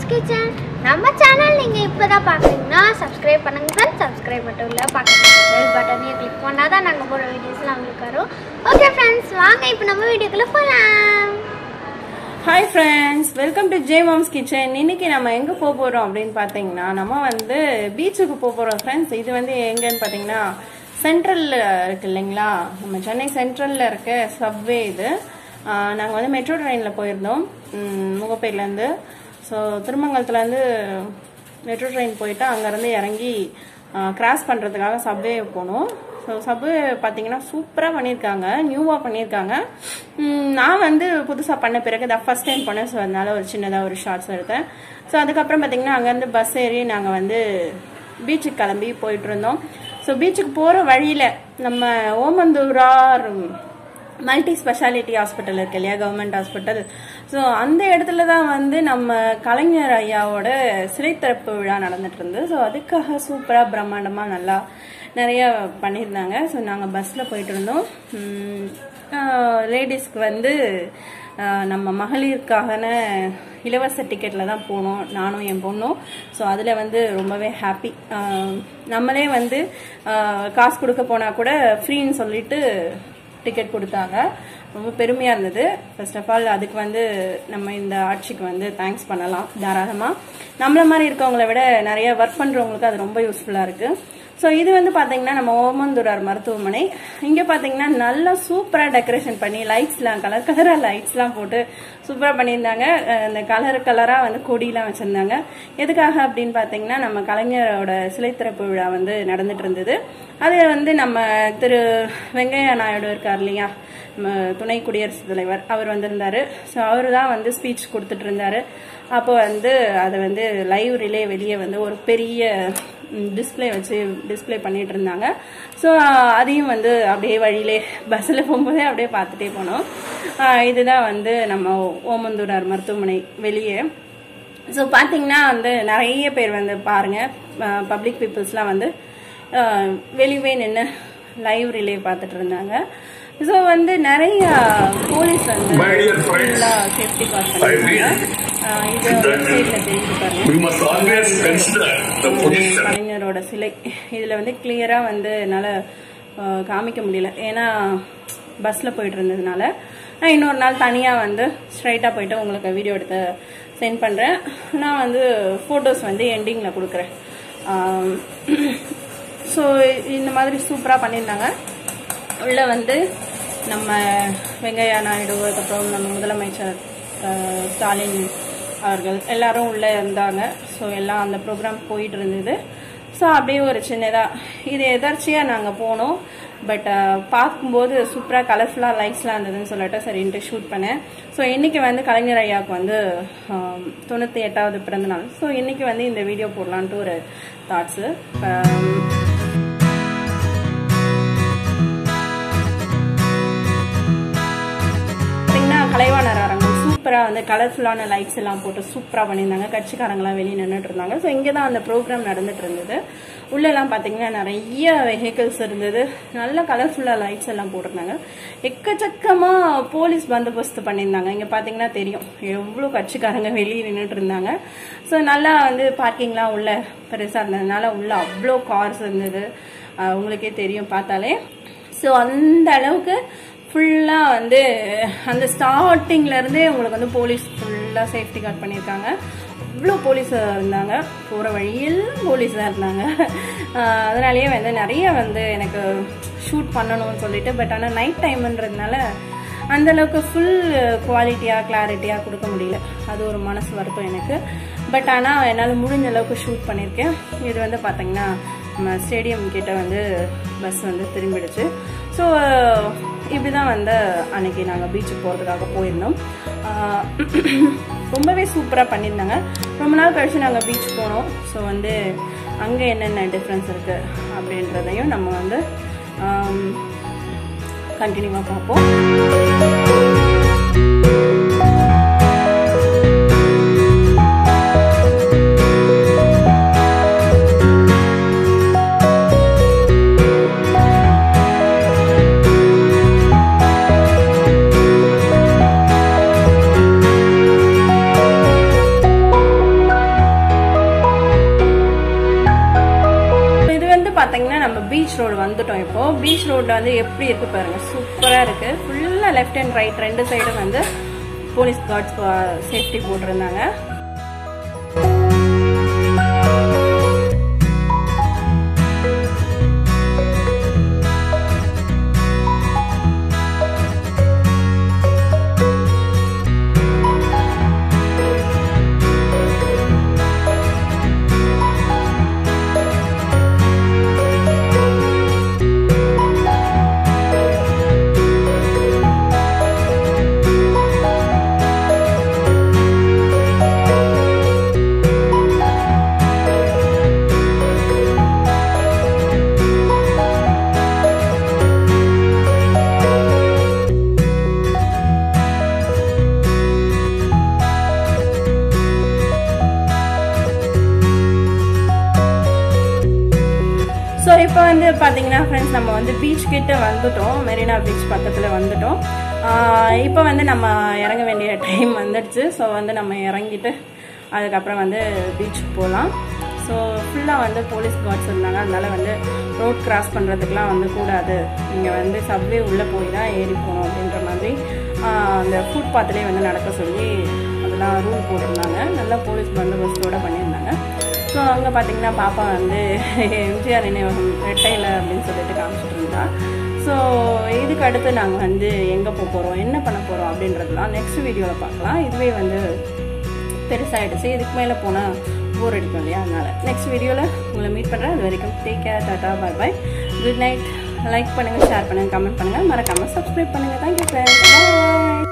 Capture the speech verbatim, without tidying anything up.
Jmomskitchen. நம்ம channel நீங்க இப்போதான் பாக்குறீங்கன்னா subscribe பண்ணுங்க friends. subscribe மட்டும் இல்ல பக்கத்துல bell பட்டனை கிளிக் பண்ணாதான் நாங்க போற வீடியோஸ்லாம் உங்களுக்கு வரும். ஓகே friends, வாங்க இப்போ நம்ம வீடியோக்குள்ள போலாம். Hi friends, welcome to Jmomskitchen. இன்னைக்கு நம்ம எங்க போக போறோம் அப்படினு பாத்தீங்கன்னா நம்ம வந்து பீச்சுக்கு போக போறோம் friends. இது வந்து எங்கன்னு பாத்தீங்கன்னா சென்ட்ரல்ல இருக்கு இல்லைங்களா, நம்ம சென்னை சென்ட்ரல்ல இருக்க சப்வே இது. நாங்கள் வந்து மெட்ரோ ட்ரெயினில் போயிருந்தோம் முகப்பேர்லேருந்து. ஸோ திருமங்கலத்துலேருந்து மெட்ரோ ட்ரெயின் போயிட்டு அங்கேருந்து இறங்கி கிராஸ் பண்ணுறதுக்காக சப்வே போனோம். ஸோ சப்வே பார்த்தீங்கன்னா சூப்பராக பண்ணியிருக்காங்க, நியூவாக பண்ணியிருக்காங்க. நான் வந்து புதுசாக பண்ண பிறகு இதை ஃபஸ்ட் டைம் பண்ணேன். ஸோ அதனால ஒரு சின்னதாக ஒரு ஷார்ட்ஸ் எடுத்தேன். ஸோ அதுக்கப்புறம் பார்த்தீங்கன்னா அங்கேருந்து பஸ் ஏறி நாங்கள் வந்து பீச்சுக்கு கிளம்பி போயிட்டு இருந்தோம். ஸோ பீச்சுக்கு போகிற வழியில் நம்ம ஓமந்தூரார் மல்டி ஸ்பெஷாலிட்டி ஹாஸ்பிட்டல் இருக்கு இல்லையா, கவர்மெண்ட் ஹாஸ்பிட்டல். ஸோ அந்த இடத்துல தான் வந்து நம்ம கலைஞர் ஐயாவோட சிலை திறப்பு விழா நடந்துட்டு இருந்து. ஸோ அதுக்காக சூப்பராக பிரம்மாண்டமாக நல்லா நிறைய பண்ணியிருந்தாங்க. ஸோ நாங்கள் பஸ்ஸில் போயிட்டு இருந்தோம். லேடிஸ்க்கு வந்து நம்ம மகளிருக்கான இலவச டிக்கெட்டில் தான் போனோம் நானும் என் பொண்ணும். ஸோ அதில் வந்து ரொம்பவே ஹாப்பி. நம்மளே வந்து காசு கொடுக்க போனால் கூட ஃப்ரீன்னு சொல்லிட்டு டிக்கெட் கொடுத்தாங்க. ரொம்ப பெருமையாக இருந்தது. ஃபர்ஸ்ட் ஆஃப் ஆல் அதுக்கு வந்து நம்ம இந்த ஆட்சிக்கு வந்து தேங்க்ஸ் பண்ணலாம் தாராளமாக. நம்மள மாதிரி இருக்கவங்கள விட நிறைய ஒர்க் பண்ணுறவங்களுக்கு அது ரொம்ப யூஸ்ஃபுல்லாக இருக்குது. ஸோ இது வந்து பார்த்தீங்கன்னா நம்ம ஓமந்தூரார் மருத்துவமனை. இங்கே பார்த்தீங்கன்னா நல்லா சூப்பராக டெக்கரேஷன் பண்ணி லைட்ஸ்லாம் கலர் கலராக லைட்ஸ்லாம் போட்டு சூப்பராக பண்ணியிருந்தாங்க. இந்த கலர் கலராக வந்து கொடியெலாம் வச்சுருந்தாங்க. எதுக்காக அப்படின்னு பார்த்தீங்கன்னா நம்ம கலைஞரோட சிலை திறப்பு விழா வந்து நடந்துட்டு இருந்தது. அது வந்து நம்ம திரு வெங்கையா நாயுடு இருக்கார் இல்லையா, நம்ம துணை குடியரசுத் தலைவர், அவர் வந்திருந்தாரு. ஸோ அவர் தான் வந்து ஸ்பீச் கொடுத்துட்டு இருந்தாரு. அப்போ வந்து அதை வந்து லைவ் ரிலே வெளியே வந்து ஒரு பெரிய டிஸ்பிளே வச்சு டிஸ்பிளே பண்ணிட்டு இருந்தாங்க. ஸோ அதையும் வந்து அப்படியே வழியிலே பஸ்ஸில் போகும்போதே அப்படியே பார்த்துட்டே போனோம். இதுதான் வந்து நம்ம ஓமந்தூரார் மருத்துவமனை வெளியே. ஸோ பார்த்தீங்கன்னா வந்து நிறைய பேர் வந்து பாருங்க, பப்ளிக் பீப்புள்ஸ்லாம் வந்து வெளியே நின்று லைவ் ரிலே பார்த்துட்டு இருந்தாங்க. ஸோ வந்து நிறைய போலீஸ் வந்து ஃபுல்லாக சேஃப்டி காஸ் பண்ணிருந்தாங்க. இது சைட்ல தெரிஞ்சு பாருங்க கலைஞரோட சிலை. இதில் வந்து கிளியரா வந்து என்னால் காமிக்க முடியல, ஏன்னா பஸ்ல போயிட்டு இருந்ததுனால. நான் இன்னொரு நாள் தனியாக வந்து ஸ்ட்ரைட்டாக போயிட்டு உங்களுக்கு வீடியோ எடுத்து சென்ட் பண்ணுறேன். நான் வந்து ஃபோட்டோஸ் வந்து எண்டிங்கில் கொடுக்குறேன். ஸோ இந்த மாதிரி சூப்பராக பண்ணியிருந்தாங்க. உள்ள வந்து நம்ம வெங்கையா நாயுடு, அதுக்கப்புறம் நம்ம முதலமைச்சர் ஸ்டாலின் அவர்கள் எல்லாரும் உள்ளே இருந்தாங்க. ஸோ எல்லாம் அந்த ப்ரோக்ராம் போயிட்டு இருந்தது. ஸோ அப்படியே ஒரு சின்னதாக இது எதர்ச்சியாக நாங்கள் போனோம். பட் பார்க்கும்போது சூப்பராக கலர்ஃபுல்லாக லைட்ஸ்லாம் இருந்ததுன்னு சொல்லிட்டு சரின்ட்டு ஷூட் பண்ணேன். ஸோ இன்னைக்கு வந்து கலைஞர் ஐயாவுக்கு வந்து தொண்ணூற்றி எட்டாவது பிறந்த நாள். ஸோ இன்னைக்கு வந்து இந்த வீடியோ போடலான்ட்டு ஒரு தாட்ஸு. கலைவாணர் அரங்கம் சூப்பராக வந்து கலர்ஃபுல்லான லைட்ஸ் எல்லாம் போட்டு சூப்பராக பண்ணியிருந்தாங்க. கட்சிக்காரங்களாம் வெளியே நின்றுட்டு இருந்தாங்க. ஸோ இங்கே தான் அந்த ப்ரோக்ராம் நடந்துட்டு இருந்தது. உள்ளெல்லாம் பார்த்தீங்கன்னா நிறைய வெஹிக்கிள்ஸ் இருந்தது. நல்ல கலர்ஃபுல்லாக லைட்ஸ் எல்லாம் போட்டிருந்தாங்க. எக்கச்சக்கமாக போலீஸ் பந்தோபஸ்து பண்ணியிருந்தாங்க. இங்கே பார்த்தீங்கன்னா தெரியும் எவ்வளோ கட்சிக்காரங்க வெளியே நின்றுட்டு இருந்தாங்க. ஸோ நல்லா வந்து பார்க்கிங்லாம் உள்ள பெருசாக இருந்ததுனால உள்ள அவ்வளோ கார்ஸ் இருந்தது. உங்களுக்கே தெரியும் பார்த்தாலே. ஸோ அந்த அளவுக்கு ஃபுல்லாக வந்து அந்த ஸ்டார்டிங்லேருந்தே உங்களுக்கு வந்து போலீஸ் ஃபுல்லாக சேஃப்டி கார்ட் பண்ணியிருக்காங்க. இவ்வளோ போலீஸ் இருந்தாங்க, போகிற வழியில் போலீஸ் தான் இருந்தாங்க. அதனாலேயே வந்து நிறைய வந்து எனக்கு ஷூட் பண்ணணும்னு சொல்லிட்டு, பட் ஆனால் நைட் டைம்ன்றதுனால அந்தளவுக்கு ஃபுல் குவாலிட்டியாக கிளாரிட்டியாக கொடுக்க முடியல. அது ஒரு மனசு வருத்தம் எனக்கு. பட் ஆனால் என்னால் முடிஞ்ச அளவுக்கு ஷூட் பண்ணியிருக்கேன். இது வந்து பார்த்தீங்கன்னா நம்ம ஸ்டேடியம் கிட்ட வந்து பஸ் வந்து திரும்பிடுச்சு. ஸோ இப்படி தான் வந்து அன்னைக்கு நாங்கள் பீச்சுக்கு போகிறதுக்காக போயிருந்தோம். ரொம்பவே சூப்பராக பண்ணியிருந்தாங்க. ரொம்ப நாள் கழிச்சு நாங்கள் பீச் போனோம். ஸோ வந்து அங்கே என்னென்ன டிஃப்ரென்ஸ் இருக்குது அப்படின்றதையும் நம்ம வந்து கண்டினியூவாக பார்ப்போம். பீச் ரோடு வந்துட்டோம். இப்போ பீச் ரோட்ல வந்து எப்படி இருக்கு பாருங்க, சூப்பரா இருக்கு. ஃபுல்லா லெஃப்ட் அண்ட் ரைட் ரெண்டு சைடும் வந்து போலீஸ் கார்ட்ஸ் சேஃப்டி போட்டிருந்தாங்க. ஸோ இப்போ வந்து பார்த்தீங்கன்னா ஃப்ரெண்ட்ஸ், நம்ம வந்து பீச் கிட்ட வந்துட்டோம். மெரினா பீச் பக்கத்தில் வந்துட்டோம். இப்போ வந்து நம்ம இறங்க வேண்டிய டைம் வந்துடுச்சு. ஸோ வந்து நம்ம இறங்கிட்டு அதுக்கப்புறம் வந்து பீச்சுக்கு போகலாம். ஸோ ஃபுல்லாக வந்து போலீஸ் கார்ட்ஸ் இருந்தாங்க. அதனால வந்து ரோட் கிராஸ் பண்ணுறதுக்கெலாம் வந்து கூடாது, நீங்கள் வந்து சப்வே உள்ளே போய் தான் ஏறி போகணும் அப்படின்ற மாதிரி அந்த ஃபுட் பாத்துலேயே வந்து நடக்க சொல்லி அதெல்லாம் ரூல் போட்டிருந்தாங்க. நல்லா போலீஸ் பந்தோபஸ்தோடு பண்ணியிருந்தாங்க. ஸோ அங்கே பார்த்தீங்கன்னா பாப்பா வந்து எம்ஜிஆர் நினைவகம் ரெட்டையில் அப்படின்னு சொல்லிட்டு காமிச்சிட்டு இருந்தா. ஸோ இதுக்கு அடுத்து நாங்கள் வந்து எங்கே போக போகிறோம், என்ன பண்ண போகிறோம் அப்படின்றதுலாம் நெக்ஸ்ட் வீடியோவில் பார்க்கலாம். இதுவே வந்து பெருசாகிடுச்சு, இதுக்கு மேலே போனால் போர் அடிக்கும் இல்லையா, அதனால் நெக்ஸ்ட் வீடியோவில் உங்களை மீட் பண்ணுறேன். அது வரைக்கும் take care, tata, bye bye, good night. Like பண்ணுங்கள், ஷேர் பண்ணுங்கள், கமெண்ட் பண்ணுங்கள், மறக்காமல் சப்ஸ்கிரைப் பண்ணுங்கள். தேங்க்யூ ஃப்ரெண்ட்ஸ், பாய்.